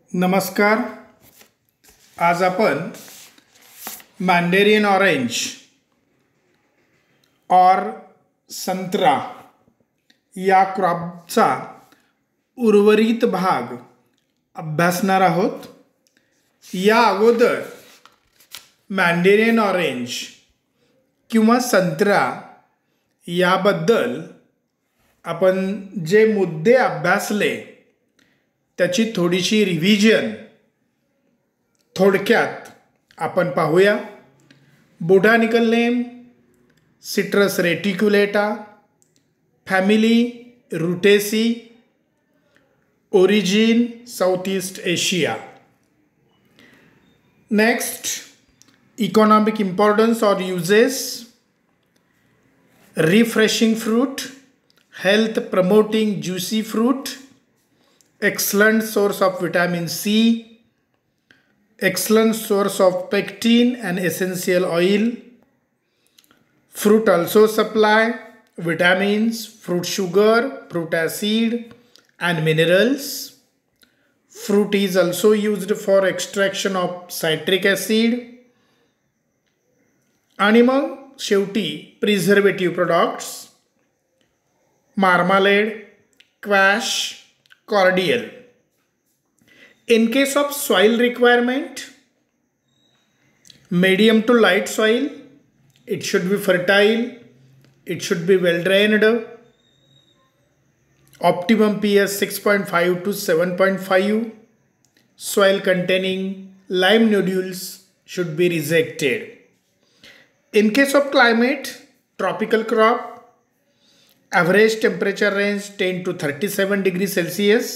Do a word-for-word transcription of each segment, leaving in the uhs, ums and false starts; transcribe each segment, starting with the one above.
नमस्कार. आज आपण मॅन्डेरियन ऑरेंज और संत्रा या क्रॉपचा उर्वरित भाग अभ्यासणार आहोत. या अगोदर मॅन्डेरियन ऑरेंज किंवा संत्रा याबद्दल आपण जे मुद्दे अभ्यासले त्याची थोडीशी रिव्हिजन थोडक्यात आपण पाहूया. Botanical name citrus reticulata, family rutaceae, origin south east Asia. Next, economic importance और uses, refreshing fruit, health promoting juicy fruit, excellent source of vitamin C, excellent source of pectin and essential oil. Fruit also supply vitamins, fruit sugar, fruit acid and minerals. Fruit is also used for extraction of citric acid. आणि मग शेवटी preservative products, marmalade, squash, cordial. In case of soil requirement, medium to light soil, it should be fertile, it should be well drained, optimum pH six point five to seven point five, soil containing lime nodules should be rejected. In case of climate, tropical crop, average temperature range ten to thirty-seven degrees Celsius.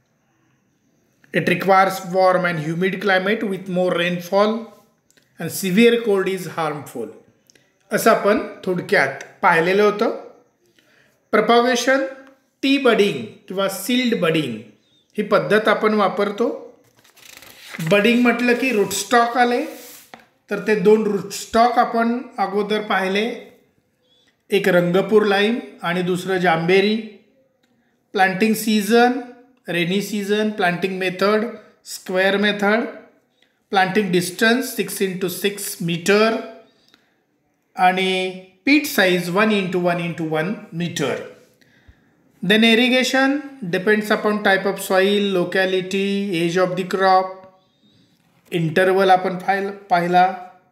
It requires warm and humid climate with more rainfall and severe cold is harmful. असं आपण थोडक्यात पाहिलेलं होतं. Propagation T budding किंवा shield budding ही पद्धत आपण वापरतो. बडिंग म्हटलं की रूटस्टॉक आले, तर ते दोन रूटस्टॉक आपण अगोदर पाहिले, एक रंगपूर लाईम आणि दुसरं Jambhiri. Planting season rainy season, planting method square method, planting distance six into six metre आणि pit size one into one into one metre. Then irrigation depends upon type of soil, locality, age of the crop. Interval आपण पाहिला पाहिला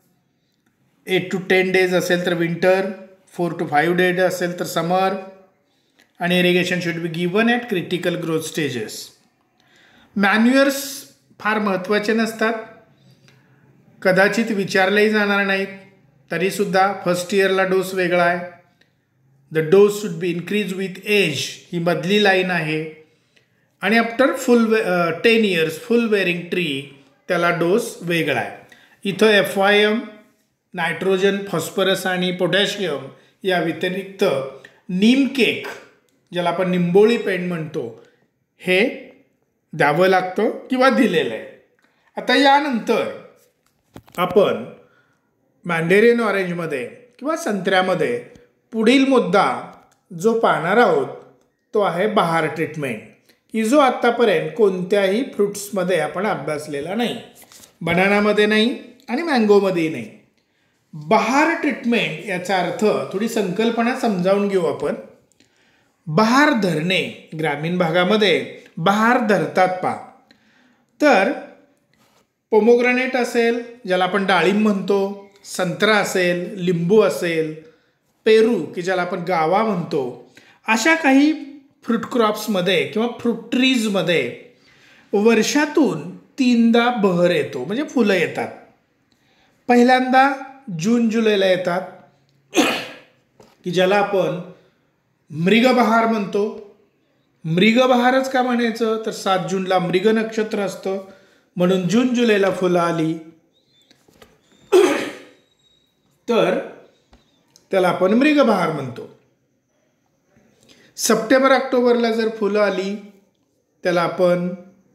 eight to ten days असेल तर winter, four to five days असेल तर summer. आणि irrigation should be given at critical growth stages. Manures फार महत्त्वाचे नसतात, कदाचित विचारलेही जाणार नाहीत, तरीसुद्धा फर्स्ट इयरला डोस वेगळा आहे. The dose should be increase with age ही मधली लाईन आहे. आणि after full way ten years full bearing tree त्याला डोस वेगळा आहे. इथं F Y M, nitrogen, phosphorus आणि पोटॅशियम या व्यतिरिक्त नीम केक, ज्याला आपण निंबोळी पेंड म्हणतो, हे द्यावं लागतं किंवा दिलेलं आहे. आता यानंतर आपण मॅन्डेरियन ऑरेंजमध्ये किंवा संत्र्यामध्ये पुढील मुद्दा जो पाहणार आहोत तो आहे बहार ट्रीटमेंट, की जो आत्तापर्यंत कोणत्याही फ्रुट्समध्ये आपण अभ्यासलेला नाही. बनानामध्ये नाही आणि मँगोमध्येही नाही. बहार ट्रीटमेंट याचा अर्थ थोडी संकल्पना समजावून घेऊ आपण. बहार धरणे, ग्रामीण भागामध्ये बहार धरतात पा. तर पोमोग्रॅनेट असेल ज्याला आपण डाळिंब म्हणतो, संत्रा असेल, लिंबू असेल, पेरू की ज्याला आपण गावा म्हणतो, अशा काही फ्रूट क्रॉप्समध्ये किंवा फ्रूट ट्रीजमध्ये वर्षातून तीनदा बहर येतो, म्हणजे फुलं येतात. पहिल्यांदा जून जुलैला येतात, की ज्याला आपण मृगबहार म्हणतो. मृगबहारच का म्हणायचं, तर सात जूनला मृग नक्षत्र असतं म्हणून जून जुलैला फुलं आली तर त्याला आपण मृगबहार म्हणतो. सप्टेंबर ऑक्टोबरला जर फुलं आली त्याला आपण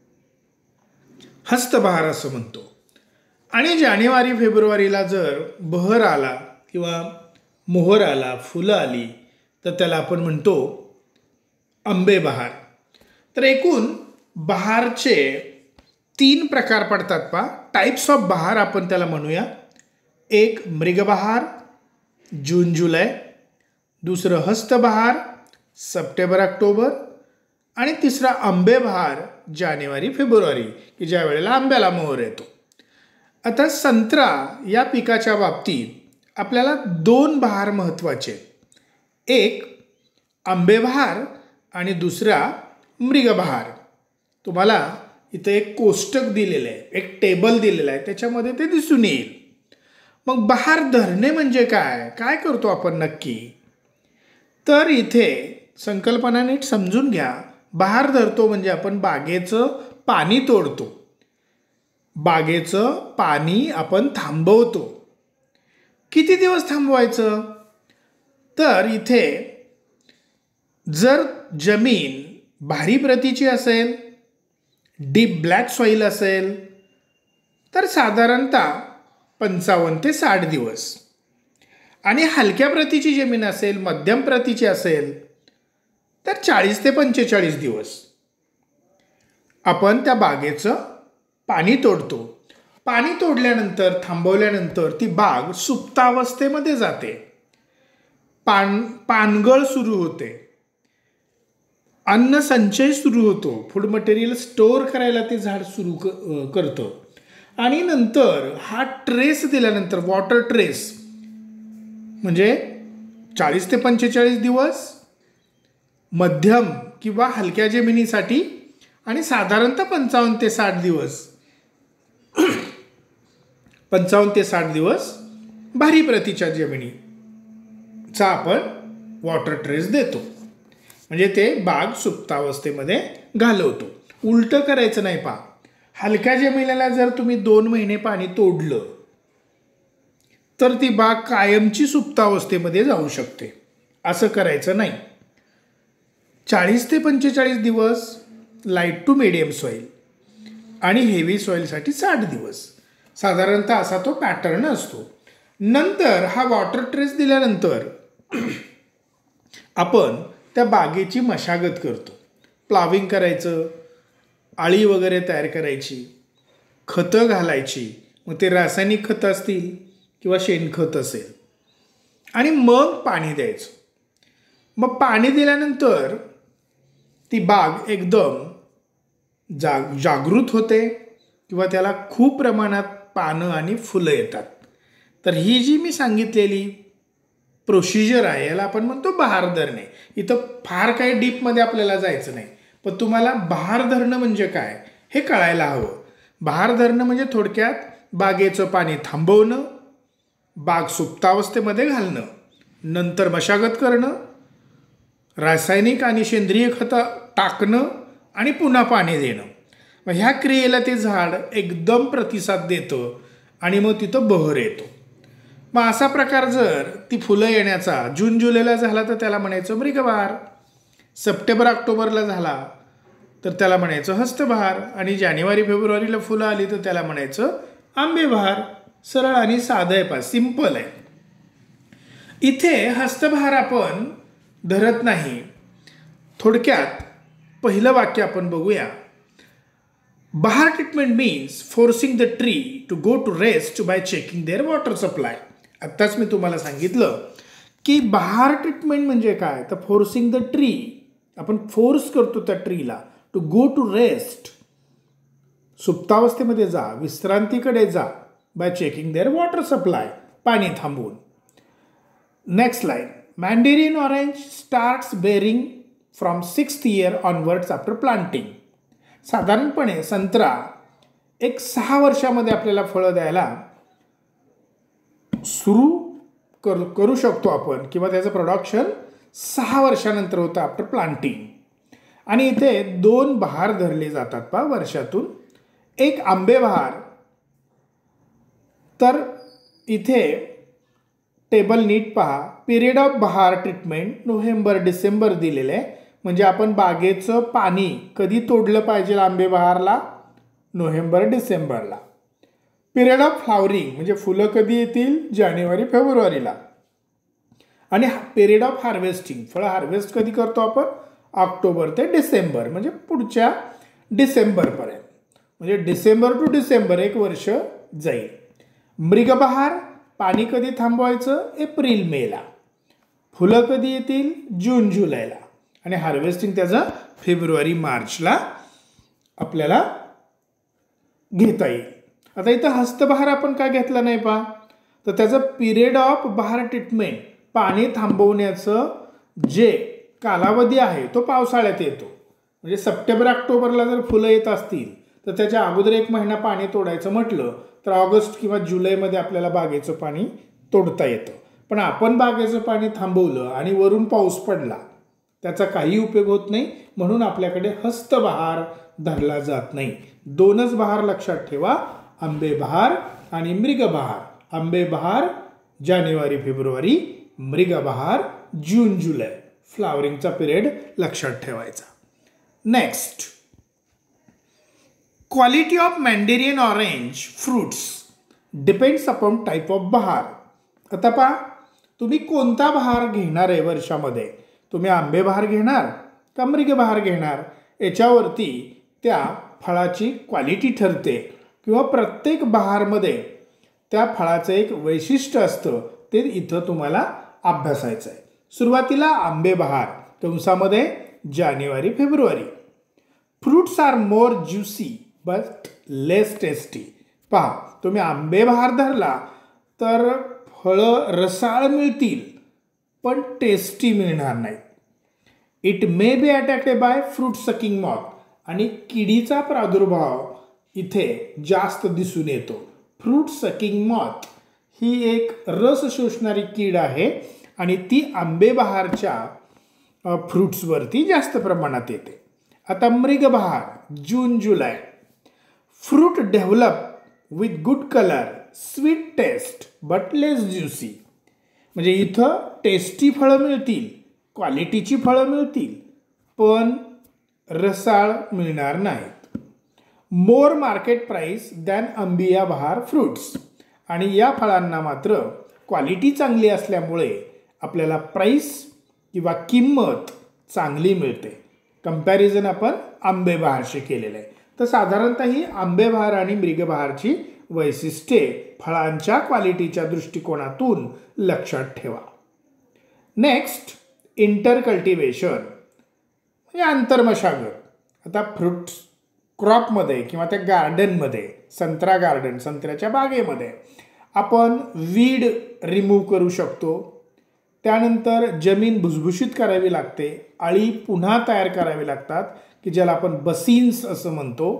हस्तबहार असं म्हणतो. आणि जानेवारी फेब्रुवारीला जर बहर आला किंवा मोहर आला, फुलं आली, तर त्याला आपण म्हणतो आंबेबहार. तर एकूण बहारचे तीन प्रकार पडतात पा टाइप्स ऑफ बहार आपण त्याला म्हणूया. एक मृगबहार जून जुलै, दुसरं हस्तबहार सप्टेंबर ऑक्टोबर आणि तिसरा आंबेबहार जानेवारी फेब्रुवारी की ज्या वेळेला आंब्याला मोहर येतो. आता संत्रा या पिकाच्या बाबतीत आपल्याला दोन बहार महत्त्वाचे, एक आंबेबहार आणि दुसरा मृगबहार. तुम्हाला इथे एक कोष्टक दिलेलं आहे, एक टेबल दिलेलं आहे, त्याच्यामध्ये ते दिसून येईल. मग बहार धरणे म्हणजे काय, काय करतो आपण नक्की, तर इथे संकल्पना नीट समजून घ्या. बहार धरतो म्हणजे आपण बागेचं पाणी तोडतो, बागेचं पाणी आपण थांबवतो. किती दिवस थांबवायचं, तर इथे जर जमीन भारी प्रतीची असेल, डीप ब्लॅक सॉईल असेल, तर साधारणतः पंचावन्न ते साठ दिवस, आणि हलक्या प्रतीची जमीन असेल, मध्यम प्रतीची असेल, तर चाळीस ते पंचेचाळीस दिवस आपण त्या बागेचं पाणी तोडतो. पाणी तोडल्यानंतर थांबवल्यानंतर ती बाग सुप्तावस्थेमध्ये जाते, पान पानगळ सुरू होते, अन्न संचय सुरू होतो, फूड मटेरियल स्टोअर करायला ते झाड सुरू क करतं. आणि नंतर हा ट्रेस दिल्यानंतर वॉटर ट्रेस म्हणजे चाळीस ते पंचेचाळीस दिवस मध्यम किंवा हलक्या जमिनीसाठी आणि साधारणतः पंचावन्न ते साठ दिवस पंचावन्न ते साठ दिवस भारी प्रतीच्या जमिनीचा आपण वॉटर ट्रेस देतो, म्हणजे ते बाग सुप्तावस्थेमध्ये घालवतो. उलटं करायचं नाही. पहा, हलक्या जमिनीला जर तुम्ही दोन महिने पाणी तोडलं तर ती बाग कायमची सुप्तावस्थेमध्ये जाऊ शकते. असं करायचं नाही. चाळीस ते पंचेचाळीस दिवस लाईट टू मिडियम सॉईल आणि हेवी सॉईलसाठी साठ दिवस, साधारणतः असा तो पॅटर्न असतो. नंतर हा वॉटर ट्रेस दिल्यानंतर आपण त्या बागेची मशागत करतो. प्लाविंग करायचं, आळी वगैरे तयार करायची, खतं घालायची, मग ते रासायनिक खतं असतील किंवा शेणखत असेल, आणि मग पाणी द्यायचं. मग पाणी दिल्यानंतर ती बाग एकदम जाग जागृत होते किंवा त्याला खूप प्रमाणात पानं आणि फुलं येतात. तर ही जी मी सांगितलेली प्रोसिजर आहे याला आपण म्हणतो बहार धरणे. इथं फार काही डीपमध्ये आपल्याला जायचं नाही, पण तुम्हाला बहार धरणं म्हणजे काय हे कळायला हवं. बहार धरणं म्हणजे थोडक्यात बागेचं पाणी थांबवणं, बाग सुप्तावस्थेमध्ये घालणं, नंतर मशागत करणं, रासायनिक आणि सेंद्रिय खतं टाकणं आणि पुन्हा पाणी देणं. मग ह्या क्रियेला ते झाड एकदम प्रतिसाद देतं आणि मग तिथं बहर येतो. मग असा प्रकार जर ती फुलं येण्याचा जून जुलैला झाला तर त्याला म्हणायचं मृगबहार, सप्टेंबर ऑक्टोबरला झाला तर त्याला म्हणायचं हस्तबहार, आणि जानेवारी फेब्रुवारीला फुलं आली तर त्याला म्हणायचं आंबेबहार. सरळ आणि साधं आहे, पा सिंपल आहे. इथे हस्तबहार आपण धरत नाही. थोडक्यात पहिलं वाक्य आपण बघूया. Bahar treatment means forcing the tree to go to rest by checking their water supply. आत्ताच मी तुम्हाला सांगितलं की बहार ट्रीटमेंट म्हणजे काय, तर फोर्सिंग द ट्री, आपण फोर्स करतो त्या ट्रीला टू गो टू रेस्ट, सुप्तावस्थेमध्ये जा, विश्रांतीकडे जा, by checking their water supply, पाणी थांबवून. Next line. Mandarin orange starts bearing from sixth year onwards after planting. साधारणपणे संत्रा एक सहा वर्षामध्ये आपल्याला फळं द्यायला सुरू करू करू शकतो आपण, किंवा त्याचं प्रोडक्शन सहा वर्षानंतर होतं आफ्टर प्लांटिंग. आणि इथे दोन बहार धरले जातात पा वर्षातून. एक आंबेबहार, तर इथे टेबल नीट पहा. Period of bahar treatment November December दिलेलं आहे, म्हणजे आपण बागेचं पाणी कधी तोडलं पाहिजे आंबेबहारला, नोव्हेंबर डिसेंबरला. पिरियड ऑफ फ्लावरिंग म्हणजे फुलं कधी येतील, जानेवारी फेब्रुवारीला. आणि पिरियड ऑफ हार्वेस्टिंग, फळं हार्वेस्ट कधी करतो आपण, ऑक्टोबर ते डिसेंबर, म्हणजे पुढच्या डिसेंबरपर्यंत. म्हणजे डिसेंबर टू डिसेंबर एक वर्ष जाईल. मृगबहार पाणी कधी थांबवायचं? एप्रिल मेला. फुलं कधी येतील? जून जुलैला. आणि हार्वेस्टिंग त्याचं फेब्रुवारी मार्चला आपल्याला घेता येईल. आता इथं हस्तबहार आपण का घेतला नाही पहा, तर त्याचं पिरियड ऑफ बहार ट्रीटमेंट पाणी थांबवण्याचं जे कालावधी आहे तो पावसाळ्यात येतो. म्हणजे सप्टेंबर ऑक्टोबरला जर फुलं येत असतील तर त्याच्या अगोदर एक महिना पाणी तोडायचं म्हटलं तर ऑगस्ट किंवा जुलैमध्ये आपल्याला बागेचं पाणी तोडता येतं. पण आपण बागेचं पाणी थांबवलं आणि वरून पाऊस पडला, त्याचा काही उपयोग होत नाही. म्हणून आपल्याकडे हस्तबहार धरला जात नाही. दोनच बहार लक्षात ठेवा, आंबेबहार आणि मृगबहार. आंबेबहार जानेवारी फेब्रुवारी, मृगबहार जून जुलै. फ्लावरिंगचा पिरियड लक्षात ठेवायचा. Next, quality of mandarin orange fruits depends upon type of bahar. आता पहा, तुम्ही कोणता बहार घेणार आहे वर्षामध्ये? तुम्ही आंबेबहार घेणार का मृगबहार घेणार याच्यावरती त्या फळाची क्वालिटी ठरते. किंवा प्रत्येक बहारमध्ये त्या फळाचं एक वैशिष्ट्य असतं, ते इथं तुम्हाला अभ्यासायचं आहे. सुरुवातीला आंबेबहार कंसामध्ये जानेवारी फेब्रुवारी. Fruits are more juicy but less tasty. पहा, तुम्ही आंबेबहार धरला तर फळं रसाळ मिळतील पण टेस्टी मिळणार नाही. It may be attacked by fruit sucking moth. आणि किडीचा प्रादुर्भाव इथे जास्त दिसून येतो. फ्रूट सकिंग मॉथ ही एक रस शोषणारी कीड आहे आणि ती आंबेबहारच्या फ्रूट्सवरती जास्त प्रमाणात येते. आता मृगबहार जून जुलै. Fruit develop with good colour, sweet taste but less juicy. म्हणजे इथं टेस्टी फळं मिळतील, क्वालिटीची फळं मिळतील, पण रसाळ मिळणार नाहीत. मोर मार्केट प्राइस दॅन अंबिया बहार फ्रूट्स. आणि या फळांना मात्र क्वालिटी चांगली असल्यामुळे आपल्याला प्राइस किंवा किंमत चांगली मिळते. कंपॅरिझन आपण आंबेबहारशी केलेलं आहे. तर साधारणतः ही आंबेबहार आणि मृगबहारची वैशिष्ट्ये फळांच्या क्वालिटीच्या दृष्टिकोनातून लक्षात ठेवा. नेक्स्ट, इंटरकल्टिवेशन म्हणजे आंतरमशागत. आता फ्रूट क्रॉपमध्ये किंवा त्या गार्डनमध्ये, संत्रा गार्डन, संत्र्याच्या बागेमध्ये आपण वीड रिमूव्ह करू शकतो. त्यानंतर जमीन भुसभुशीत करावी लागते, आळी पुन्हा तयार करावी लागतात की ज्याला आपण बसीन्स असं म्हणतो.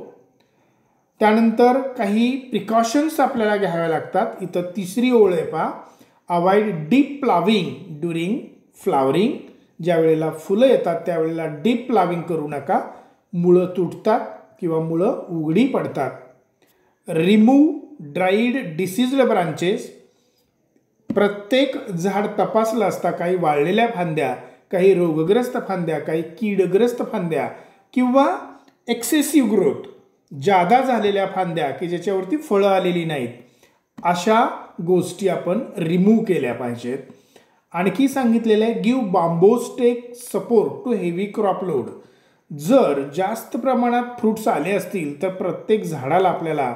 त्यानंतर काही प्रिकॉशन्स आपल्याला घ्याव्या लागतात. इथं तिसरी ओळ आहे पहा, avoid deep ploughing during flowering. ज्या वेळेला फुलं येतात त्यावेळेला डीप प्लाविंग करू नका, मुळं तुटतात किंवा मुळं उघडी पडतात. Remove dried diseased branches. प्रत्येक झाड तपासलं असता, काही वाळलेल्या फांद्या, काही रोगग्रस्त फांद्या, काही कीडग्रस्त फांद्या किंवा एक्सेसिव्ह ग्रोथ, जादा झालेल्या फांद्या की ज्याच्यावरती फळं आलेली नाहीत, अशा गोष्टी आपण रिमूव्ह केल्या पाहिजेत. आणखी सांगितलेलं आहे, give bamboo stake support to heavy crop load. जर जास्त प्रमाणात फ्रूट्स आले असतील तर प्रत्येक झाडाला आपल्याला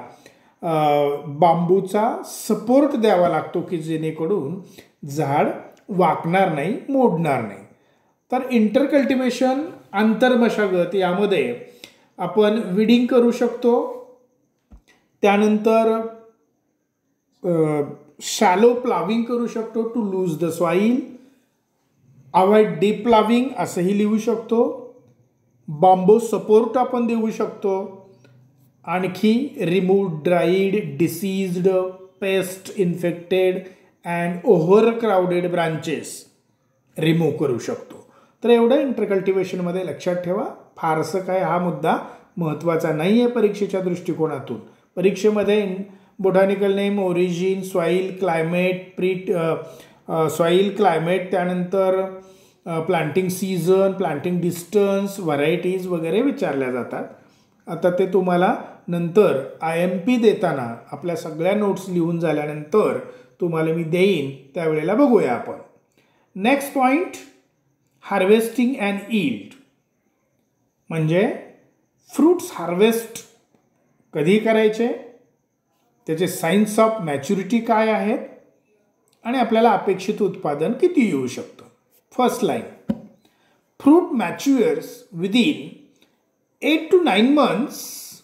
बांबूचा सपोर्ट द्यावा लागतो की जेणेकरून झाड वाकणार नाही, मोडणार नाही. तर इंटरकल्टिवेशन, आंतरमशागत, यामध्ये आपण विडिंग करू शकतो. त्यानंतर शॅलो प्लाविंग करू शकतो to loose the soil. Avoid deep ploughing असंही लिहू शकतो. बांबो सपोर्ट आपण देऊ शकतो. आणखी remove dried, diseased, pest infected and over crowded branches remove करू शकतो. तर एवढं इंटरकल्टिवेशनमध्ये लक्षात ठेवा. फारसं काय हा मुद्दा महत्त्वाचा नाही आहे परीक्षेच्या दृष्टिकोनातून. परीक्षेमध्ये botanical name, origin, soil, climate, प्रीट सॉईल क्लायमेट, त्यानंतर planting season, planting distance, varieties वगैरे विचारल्या जातात. आता ते तुम्हाला नंतर आय एम पी देताना आपल्या सगळ्या नोट्स लिहून झाल्यानंतर तुम्हाला मी देईन, त्यावेळेला बघूया आपण. Next point, harvesting and yield. म्हणजे फ्रूट्स हार्वेस्ट कधी करायचे, त्याचे सायन्स ऑफ मॅच्युरिटी काय आहेत आणि आपल्याला अपेक्षित उत्पादन किती येऊ शकतं. First line, fruit matures within eight to nine months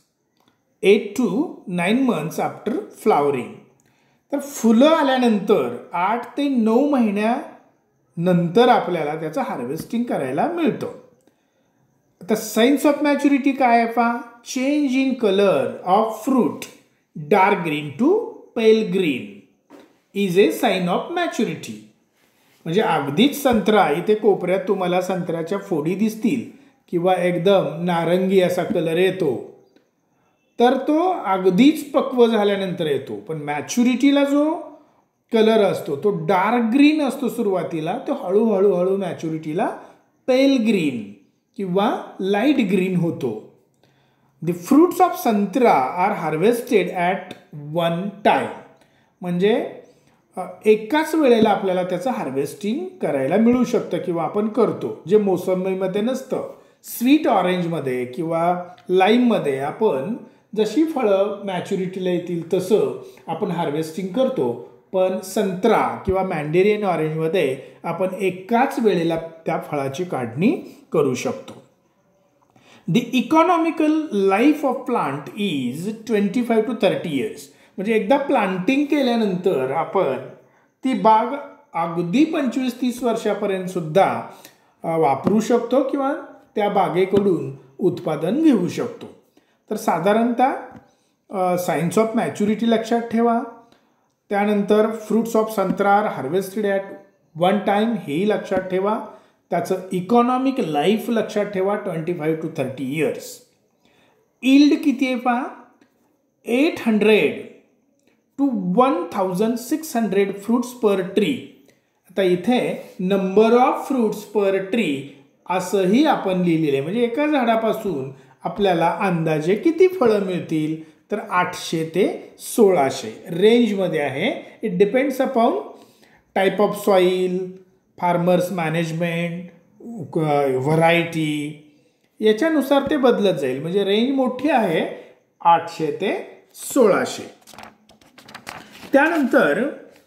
eight to nine months after flowering. तर फुलं आल्यानंतर आठ ते नऊ महिन्यानंतर आपल्याला त्याचं हार्वेस्टिंग करायला मिळतं. आता सायन्स ऑफ मॅच्युरिटी काय आहे पहा, change in colour of fruit dark green to pale green is a sign of maturity. म्हणजे अगदीच संत्रा, इथे कोपऱ्यात तुम्हाला संत्र्याच्या फोडी दिसतील किंवा एकदम नारंगी असा कलर येतो, तर तो अगदीच पक्व झाल्यानंतर येतो. पण मॅच्युरिटीला जो कलर असतो तो डार्क ग्रीन असतो सुरुवातीला, तो हळूहळू हळू मॅच्युरिटीला पेल ग्रीन किंवा लाईट ग्रीन होतो. The fruits of santra are harvested at one time. म्हणजे एकाच वेळेला आपल्याला त्याचं हार्वेस्टिंग करायला मिळू शकतं किंवा आपण करतो, जे मोसंबीमध्ये नसतं. स्वीट ऑरेंजमध्ये किंवा लाईममध्ये आपण जशी फळं मॅच्युरिटीला येतील तसं आपण हार्वेस्टिंग करतो, पण संत्रा किंवा मँडेरियन ऑरेंजमध्ये आपण एकाच वेळेला त्या फळाची काढणी करू शकतो. The economical life of plant is twenty five to thirty years. म्हणजे एकदा प्लांटिंग केल्यानंतर आपण ती बाग अगदी पंचवीस तीस वर्षापर्यंत सुद्धा वापरू शकतो किंवा त्या बागेकडून उत्पादन घेऊ शकतो. तर साधारणतः सायन्स ऑफ मॅच्युरिटी लक्षात ठेवा, त्यानंतर fruits of santra are harvested at one time हेही लक्षात ठेवा, त्याचं इकॉनॉमिक लाईफ लक्षात ठेवा twenty five to thirty years. Yield किती आहे पहा, eight hundred to one thousand six hundred fruits per tree. आता इथे number of fruits per tree असंही आपण लिहिलेलं आहे. म्हणजे एका झाडापासून आपल्याला अंदाजे किती फळं मिळतील, तर आठशे ते सोळाशे रेंजमध्ये आहे. It depends upon type of soil, farmers management, variety, याच्यानुसार ते बदलत जाईल. म्हणजे रेंज मोठी आहे, आठशे ते सोळाशे. त्यानंतर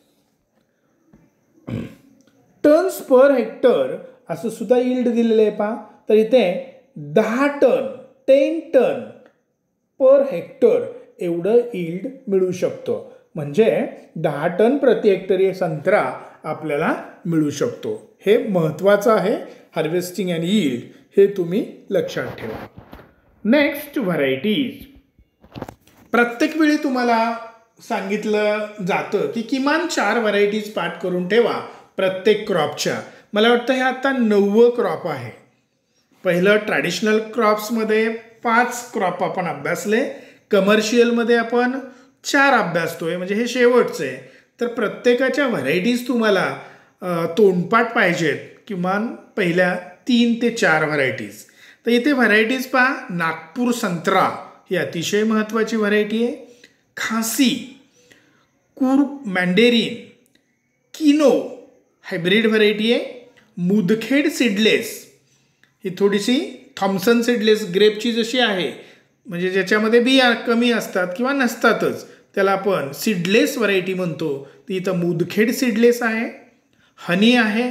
टन्स पर हेक्टर असं सुद्धा यील्ड दिलेलं आहे पहा. तर इथे दहा ton ten ton per hectare एवढं यील्ड मिळू शकतं. म्हणजे दहा टन प्रति हेक्टरी संत्रा आपल्याला मिळू शकतो. हे महत्त्वाचं आहे. हार्वेस्टिंग अँड यील्ड हे तुम्ही लक्षात ठेवा. Next, varieties. प्रत्येक वेळी तुम्हाला सांगितलं जातं की किमान चार व्हरायटीज पाठ करून ठेवा प्रत्येक क्रॉपच्या. मला वाटतं हे आता नववं क्रॉप आहे. पहिलं ट्रॅडिशनल क्रॉप्समध्ये पाच क्रॉप आपण अभ्यासले, कमर्शियलमध्ये आपण चार अभ्यासतोय, म्हणजे हे शेवटचं आहे. तर प्रत्येकाच्या व्हरायटीज तुम्हाला तोंडपाठ पाहिजेत, किमान पहिल्या तीन ते चार व्हरायटीज. तर इथे व्हरायटीज पहा, नागपूर संत्रा ही अतिशय महत्त्वाची व्हरायटी आहे. खासी, कुर मँडेरिन, किनो हायब्रिड व्हरायटी आहे. मुदखेड सीडलेस ही थोडीशी थॉम्सन सीडलेस ग्रेपची जशी आहे, म्हणजे ज्याच्यामध्ये बिया कमी असतात किंवा नसतातच, त्याला आपण सीडलेस व्हरायटी म्हणतो. ती इथं मुदखेड सीडलेस आहे. हनी आहे,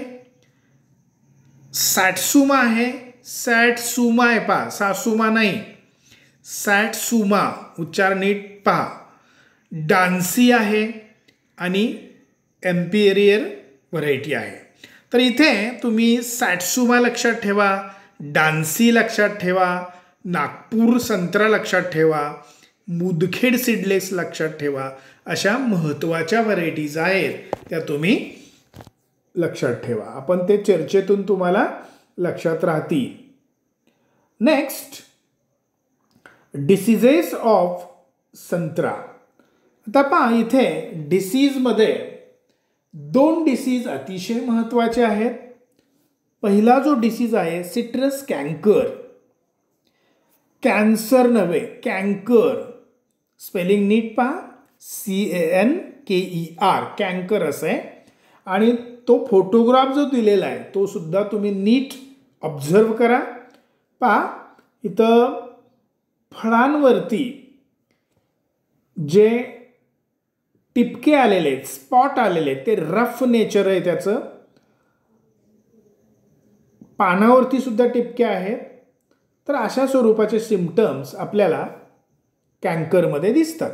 सॅटसुमा आहे. सॅटसुमा आहे पहा, सासुमा नाही, सॅटसुमा उच्चार नीट पहा. डान्सी आहे आणि एम्पिरियर व्हरायटी आहे. तर इथे तुम्ही सॅटसुमा लक्षात ठेवा, डान्सी लक्षात ठेवा, नागपूर संत्रा लक्षात ठेवा, मुदखेड सीडलेस लक्षात ठेवा. अशा महत्त्वाच्या व्हरायटीज आहेत, त्या तुम्ही लक्षात ठेवा. आपण ते चर्चेतून तुम्हाला लक्षात राहतील. Next, diseases of santra. आता पहा, इथे डिसीजमध्ये दोन डिसीज अतिशय महत्त्वाचे आहेत. पहिला जो डिसीज आहे सिट्रस कॅन्कर, कॅन्सर नव्हे कॅन्कर, स्पेलिंग नीट पहा, C A N K E R, canker असं आहे. आणि तो फोटोग्राफ जो दिलेला आहे तो सुद्धा तुम्ही नीट ऑब्झर्व करा. पहा, इथं फळांवरती जे टिपके आलेले आहेत, स्पॉट आलेले आहेत, ते रफ नेचर आहे त्याचं. पानावरती सुद्धा टिपके आहेत. तर अशा स्वरूपाचे सिम्पटम्स आपल्याला कॅन्करमध्ये दिसतात.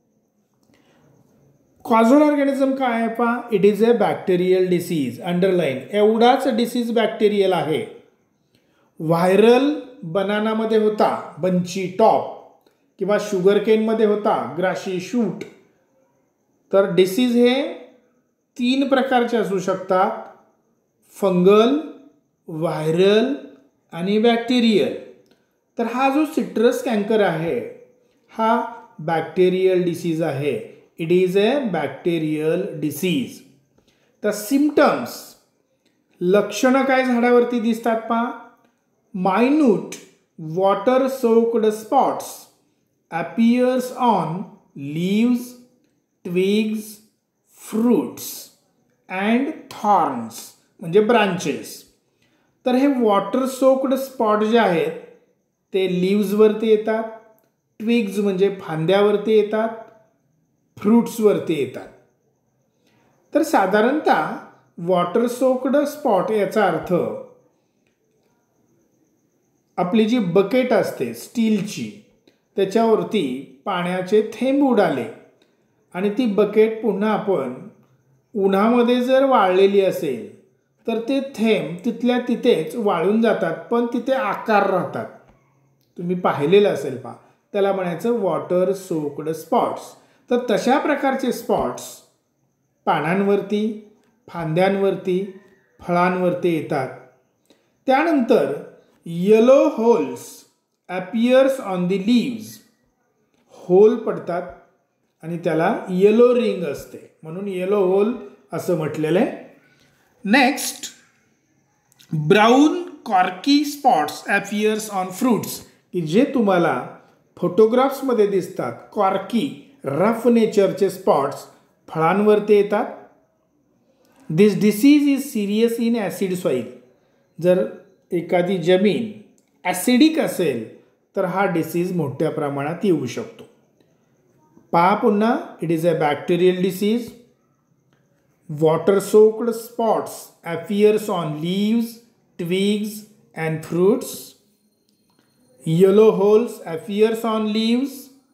कॉझल ऑर्गॅनिझम काय आहे पहा, it is a bacterial disease. Underline, एवढाच डिसीज बॅक्टेरियल आहे. व्हायरल बनानामध्ये होता बंची टॉप, किंवा शुगर केनमध्ये होता ग्राशी शूट. तर डिसीज हे तीन प्रकारचे असू शकतात, फंगल, व्हायरल आणि बॅक्टेरियल. तर हा जो सिट्रस कॅन्कर आहे हा बॅक्टेरियल डिसीज आहे. It is a bacterial disease. तर सिम्पटम्स, लक्षणं काय झाडावरती दिसतात पहा, minute water soaked spots appears on leaves, twigs, fruits and thorns म्हणजे ब्रांचेस. तर हे वॉटर सोक्ड स्पॉट जे आहेत ते लीव्सवरती येतात, ट्विग्स म्हणजे फांद्यावरती येतात, फ्रूट्सवरती येतात. तर साधारणतः वॉटर सोक्ड स्पॉट याचा अर्थ आपली जी बकेट असते स्टीलची, त्याच्यावरती पाण्याचे थेंब उडाले आणि ती बकेट पुन्हा आपण उन्हामध्ये जर वाळलेली असेल तर ते थेंब तिथल्या तिथेच वाळून जातात, पण तिथे आकार राहतात. तुम्ही पाहिलेलं असेल पहा, त्याला म्हणायचं वॉटर सोक्ड स्पॉट्स. तर तशा प्रकारचे स्पॉट्स पानांवरती, फांद्यांवरती, फळांवरती येतात. त्यानंतर yellow holes appears on the leaves. Hole पडतात आणि त्याला येलो रिंग असते, म्हणून येलो होल असं म्हटलेलं आहे. Next, brown corky spots appears on fruits, की जे तुम्हाला फोटोग्राफ्समध्ये दिसतात. कॉर्की रफ नेचरचे स्पॉट्स फळांवरती येतात. This disease is serious in acid soil. जर एखादी जमीन ॲसिडिक असेल तर हा डिसीज मोठ्या प्रमाणात येऊ शकतो. पहा पुन्हा, it is a bacterial disease. Water soaked spots appears on leaves, twigs and fruits. Yellow holes appears on leaves.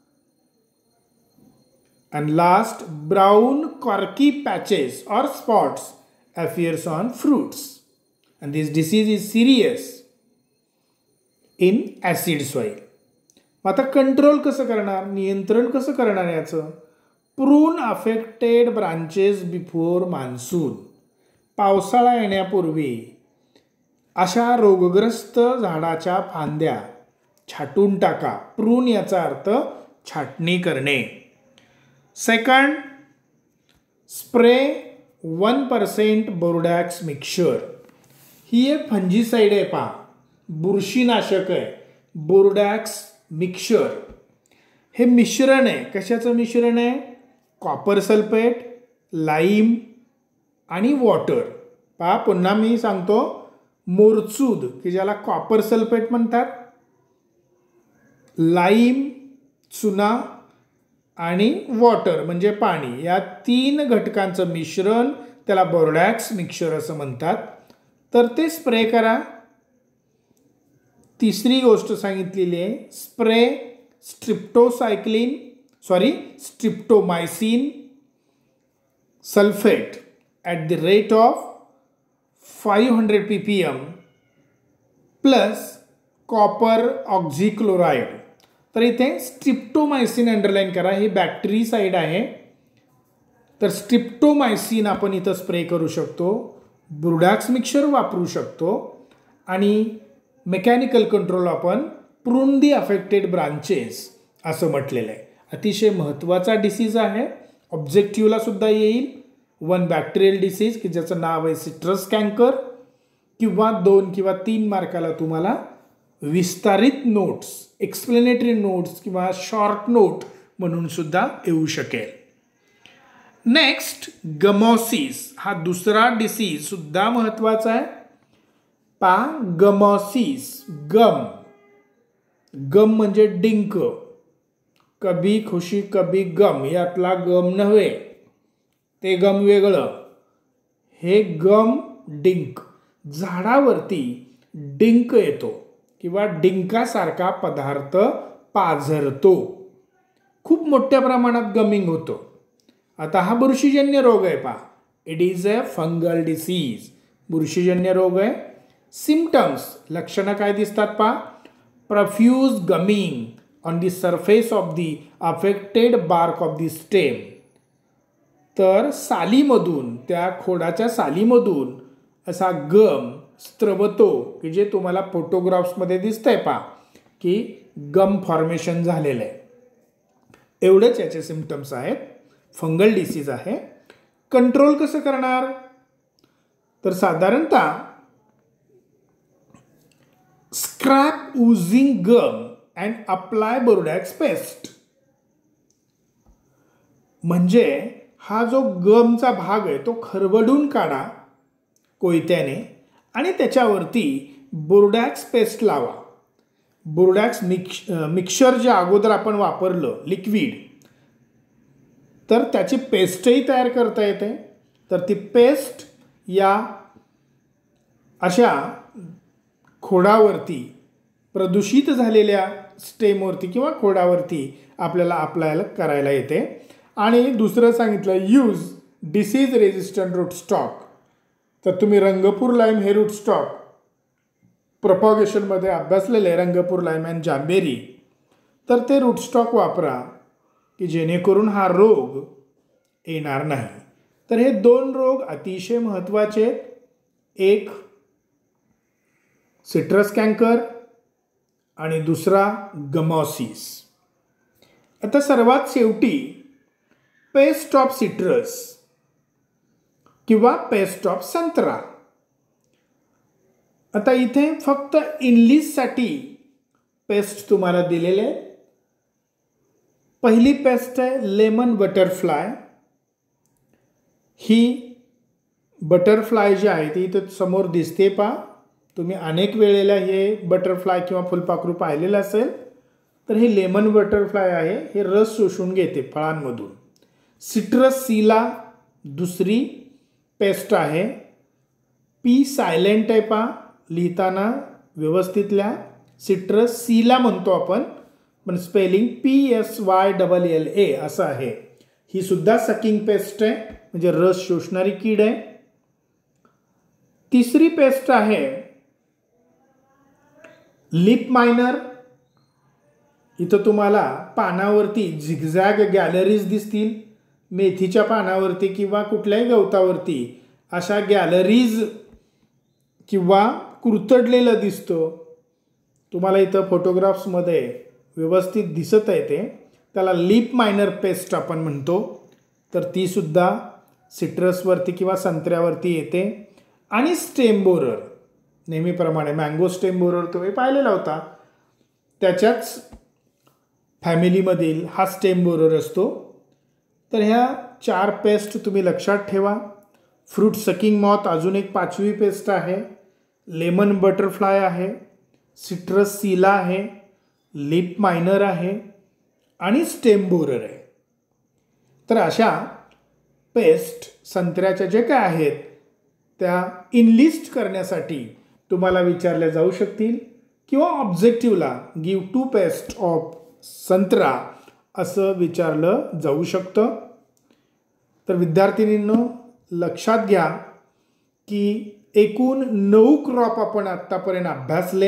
And last, brown corky patches or spots appears on fruits. And this disease is serious in acid soil. आता control कसं करणार, नियंत्रण कसं करणार याचं, prune affected branches before monsoon. पावसाळा येण्यापूर्वी अशा रोगग्रस्त झाडाच्या फांद्या छाटून टाका. प्रून याचा अर्थ छाटणी करणे. Second, spray one percent Bordeaux mixture. ही एक फंजीसाईड आहे पहा, बुरशीनाशक आहे, बोर्डॅक्स मिक्सचर. हे मिश्रण आहे, कशाचं मिश्रण आहे, कॉपर सल्फेट, लाईम आणि वॉटर. पहा पुन्हा मी सांगतो, मोरचूद की ज्याला कॉपर सल्फेट म्हणतात, लाईम, चुना आणि वॉटर म्हणजे पाणी, या तीन घटकांचं मिश्रण त्याला बोर्डॅक्स मिक्सचर असं म्हणतात. तर ते स्प्रे करा. तिसरी गोष्ट सांगितलेली आहे, spray streptocycline sorry streptomycin sulphate at the rate of five hundred P P M plus copper oxychloride. तर इथे स्ट्रिप्टोमायसिन अंडरलाईन करा, ही बॅक्टेरिसाईड आहे. तर स्ट्रिप्टोमायसिन आपण इथं स्प्रे करू शकतो, बोर्डॅक्स मिक्सचर वापरू शकतो आणि मेकॅनिकल कंट्रोल आपण प्रून दी अफेक्टेड ब्रांचेस असं म्हटलेलं आहे. अतिशय महत्त्वाचा डिसीज आहे. ऑब्जेक्टिव्हला सुद्धा येईल. वन बॅक्टेरियल डिसीज की ज्याचं नाव आहे सिट्रस कॅन्कर, किंवा दोन किंवा तीन मार्काला तुम्हाला विस्तारित नोट्स, एक्सप्लेनेटरी नोट्स किंवा शॉर्ट नोट म्हणून सुद्धा येऊ शकेल. नेक्स्ट, गमॉसिस हा दुसरा डिसीज सुद्धा महत्त्वाचा आहे. पा गमॉसिस, गम, गम म्हणजे डिंक, कभी खुशी कभी गम यातला गम नव्हे, ते गम वेगळं. हे गम डिंक, झाडावरती डिंक येतो किंवा डिंकासारखा पदार्थ पाझरतो. खूप मोठ्या प्रमाणात गमिंग होतो. आता हा बुरशीजन्य रोग आहे पहा. It is a fungal disease. बुरशीजन्य रोग आहे. सिम्पटम्स, लक्षणं काय दिसतात पहा. Profuse gumming on the surface of the affected bark of the stem. तर सालीमधून, त्या खोडाच्या सालीमधून असा गम स्त्रवतो की जे तुम्हाला फोटोग्राफ्समध्ये दिसतंय पहा की गम फॉर्मेशन झालेलं आहे. एवढेच याचे सिम्पटम्स आहेत. फंगल डिसीज आहे. कंट्रोल कसं करणार, तर साधारणतः scrape oozing gum and apply Bordeaux paste. म्हणजे हा जो गमचा भाग आहे तो खरवडून काढा कोयत्याने आणि त्याच्यावरती बोर्डॅक्स पेस्ट लावा. बोर्डॅक्स मिक्स मिक्सर जे अगोदर आपण वापरलं लिक्विड, तर त्याची पेस्टही तयार करता येते. तर ती पेस्ट या अशा खोडावरती, प्रदूषित झालेल्या स्टेमवरती किंवा खोडावरती आपल्याला अप्लाय करायला येते. आणि दुसरं सांगितलं use disease resistant root stock. तर तुम्ही रंगपूर लाईम हे रूट स्टॉक प्रॉपगेशनमध्ये अभ्यासलेले, रंगपूर लाईम अँड जांबेरी, तर ते रूट स्टॉक वापरा की जेणेकरून हा रोग येणार नाही. तर हे दोन रोग अतिशय महत्त्वाचे आहेत. एक सिट्रस कॅन्कर आणि दुसरा गमॉसिस. आता सर्वात शेवटी पेस्ट ऑफ सिट्रस किंवा पेस्ट ऑफ संत्रा. आता इथे फक्त इंग्लिशसाठी पेस्ट तुम्हाला दिलेले आहे. पहिली पेस्ट आहे लेमन बटरफ्लाय. ही बटरफ्लाय जी आहे ती इथं समोर दिसते पहा. तुम्ही अनेक वेळेला हे बटरफ्लाय किंवा फुलपाखरू पाहिलेलं असेल. तर हे लेमन बटरफ्लाय आहे. हे रस शोषून घेते फळांमधून. सिट्रस सीला दुसरी पेस्ट आहे. पी सायलेंट आहे पहा, लिहिताना व्यवस्थित लिहा. सिट्रस सीला म्हणतो आपण, पण spelling P S Y double L A असं आहे. ही सुद्धा सकिंग पेस्ट आहे, म्हणजे रस शोषणारी कीड आहे. तिसरी पेस्ट आहे लिप मायनर. इथं तुम्हाला पानावरती झिगझॅग गॅलरीज दिसतील. मेथीच्या पानावरती किंवा कुठल्याही गवतावरती अशा गॅलरीज किंवा कुरतडलेलं दिसतं. तुम्हाला इथं फोटोग्राफ्समध्ये व्यवस्थित दिसत आहे ते. त्याला लिप मायनर पेस्ट आपण म्हणतो. तर ती सुद्धा सिट्रसवरती किंवा संत्र्यावरती येते. आणि स्टेम बोरर, नेहमीप्रमाणे मँगो स्टेम बोरर तुम्ही पाहिलेला होता, त्याच्याच फॅमिलीमधील हा स्टेम बोरर असतो. तर ह्या चार पेस्ट तुम्ही लक्षात ठेवा. फ्रूट सकिंग मॉथ अजून एक पाचवी पेस्ट आहे. लेमन बटरफ्लाय आहे. सिट्रस सीला आहे. लिप मायनर आहे आणि स्टेम बोरर आहे. तर अशा पेस्ट संत्र्याच्या जे काय आहेत त्या इनलिस्ट करण्यासाठी तुम्हाला विचारल्या जाऊ शकतील किंवा ऑब्जेक्टिव्हला give to pest of santra असं विचारलं जाऊ शकतं. तर विद्यार्थिनींनो लक्षात घ्या की एकूण नऊ क्रॉप आपण आत्तापर्यंत अभ्यासले.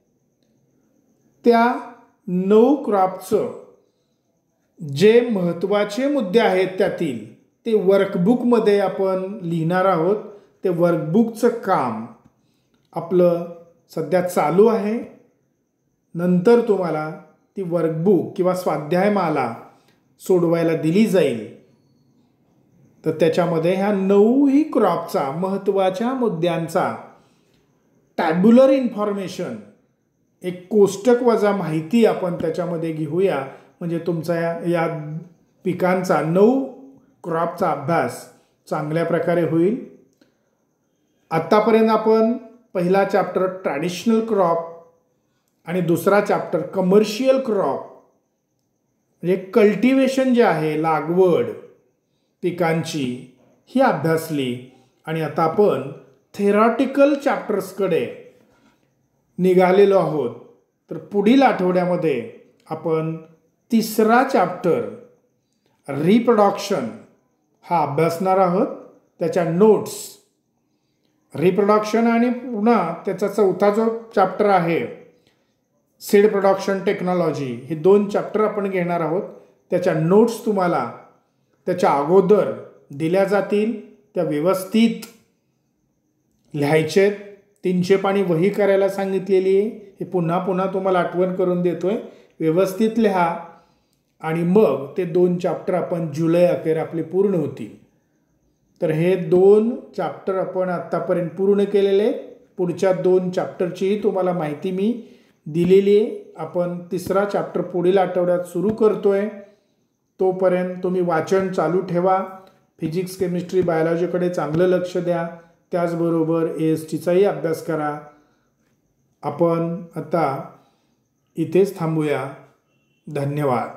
त्या नऊ क्रॉपचं जे महत्त्वाचे मुद्दे आहेत त्यातील ते वर्कबुकमध्ये आपण लिहिणार आहोत. ते वर्कबुकचं काम आपलं सध्या चालू आहे. नंतर तुम्हाला ती वर्कबुक किंवा स्वाध्यायमाला सोडवायला दिली जाईल. तर त्याच्यामध्ये ह्या नऊही क्रॉपचा महत्त्वाच्या मुद्द्यांचा टॅब्युलर इन्फॉर्मेशन, एक कोष्टक वजा माहिती आपण त्याच्यामध्ये घेऊया. म्हणजे तुमचा या या पिकांचा नऊ क्रॉपचा अभ्यास चांगल्या प्रकारे होईल. आत्तापर्यंत आपण पहिला चॅप्टर ट्रॅडिशनल क्रॉप आणि दुसरा चॅप्टर कमर्शियल क्रॉप म्हणजे कल्टिवेशन जे आहे, लागवड पिकांची, ही अभ्यासली. आणि आता आपण थेरॉटिकल चॅप्टर्सकडे निघालेलो आहोत. तर पुढील आठवड्यामध्ये आपण तिसरा चॅप्टर रिप्रोडक्शन हा अभ्यासणार आहोत. त्याच्या नोट्स, रिप्रोडक्शन आणि पुन्हा त्याचा चौथा जो चॅप्टर आहे सीड प्रोडक्शन टेक्नॉलॉजी, हे दोन चॅप्टर आपण घेणार आहोत. त्याच्या नोट्स तुम्हाला त्याच्या अगोदर दिल्या जातील. त्या व्यवस्थित लिहायचेत. तीनशे पाणी वही करायला सांगितलेली आहे. हे पुन्हा पुन्हा तुम्हाला आठवण करून देतोय. व्यवस्थित लिहा आणि मग ते दोन चॅप्टर आपण जुलै अखेर आपले पूर्ण होतील. तर हे दोन चॅप्टर आपण आत्तापर्यंत पूर्ण केलेले आहेत. पुढच्या दोन चॅप्टरचीही तुम्हाला माहिती मी दिलेली आहे. आपण तिसरा चॅप्टर पुढील आठवड्यात सुरू करतोय. तोपर्यंत तुम्ही वाचन चालू ठेवा. फिजिक्स, केमिस्ट्री, बायोलॉजीकडे चांगलं लक्ष द्या. त्याचबरोबर ए एस टीचाही अभ्यास करा. आपण आता इथेच थांबूया. धन्यवाद.